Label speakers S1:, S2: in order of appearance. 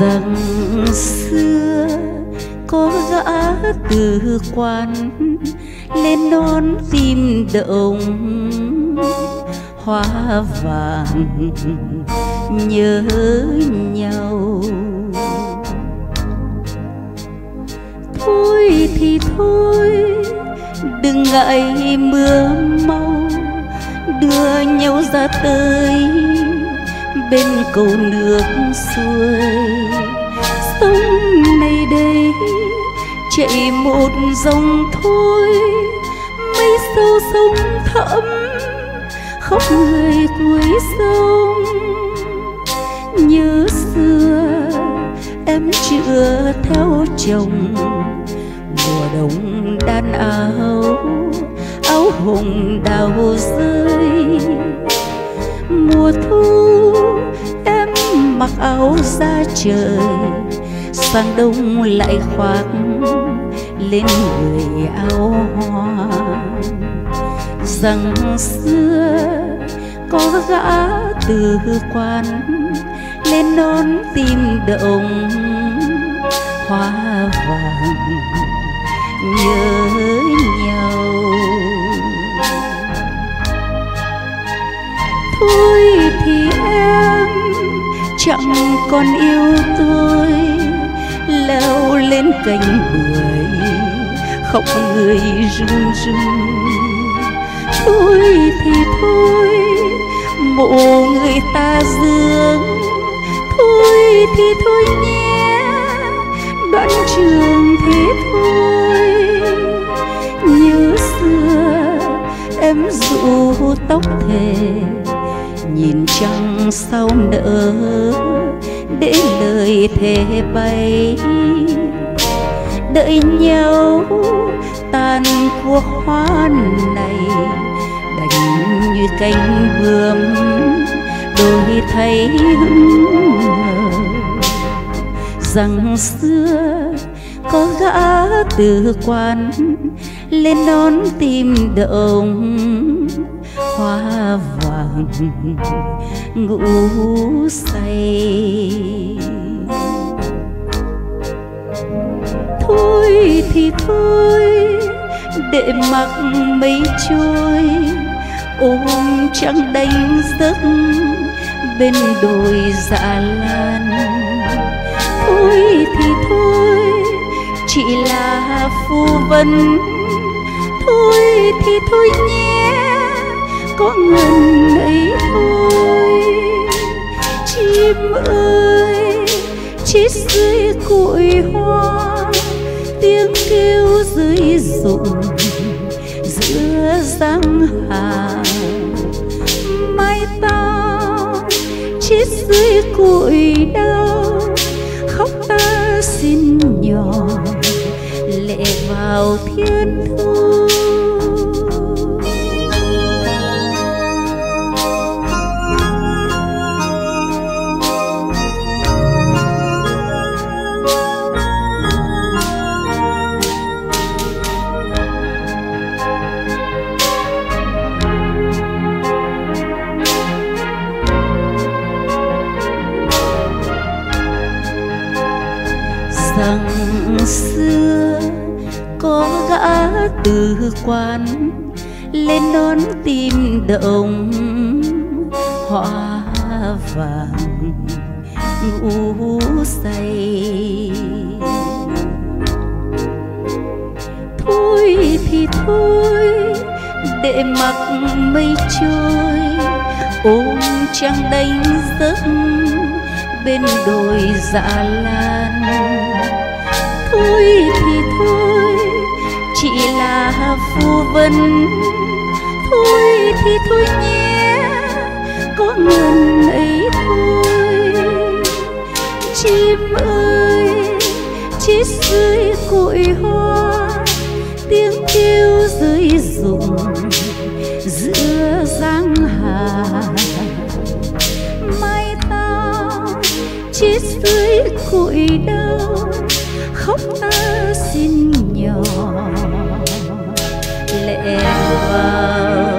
S1: Rằng xưa có gã từ quan lên đón tìm đậu hoa vàng nhớ nhau. Thôi thì thôi, đừng ngại mưa mau, đưa nhau ra tới bên cầu nước xuôi. Sông này đây chạy một dòng thôi, mây sâu sông thẳm khóc người cuối sông. Nhớ xưa em chưa theo chồng, mùa đông đan áo áo hồng đào rơi. Mùa thu em mặc áo da trời, sang đông lại khoác lên người áo hoa. Rằng xưa có gã từ quan lên đón tìm đậu hoa vàng nhớ nhau. Thôi thì em chẳng còn yêu tôi, leo lên cành bưởi khóc người rưng rưng. Thôi thì thôi, mộ người ta dương. Thôi thì thôi nhé, đoạn trường thế thôi. Nhớ xưa em rủ tóc thề, nhìn trăng sao nỡ để lời thề bay. Đợi nhau tàn cuộc hoa này, đành như cánh bướm đôi thấy hững hờ. Rằng xưa có gã từ quan lên đón tìm đậu hoa vàng ngủ say. Thôi thì thôi, để mặc mây trôi, ôm trăng đánh giấc bên đồi dạ lan. Thôi thì thôi, chỉ là phù vân. Thôi thì thôi nhé, có ngần ấy thôi. Chim ơi, chết dưới cội hoa, tiếng kêu dưới rụng giữa giang hà. Mai tao chết dưới cội đau, khóc ta xin nhỏ lệ vào thiên thu. Rằng xưa có gã từ quan lên đón tìm đậu hoa vàng ngủ say. Thôi thì thôi, để mặc mây trôi, ôm trăng đánh giấc bên đồi dạ lan. Thôi thì thôi, chỉ là phù vân. Thôi thì thôi nhé, có ngần ấy thôi. Chim ơi, chết dưới cội hoa, tiếng kêu dưới rụng giữa giang hà. Mai tao chết dưới cội đau, khóc ta xin nhỏ lệ vào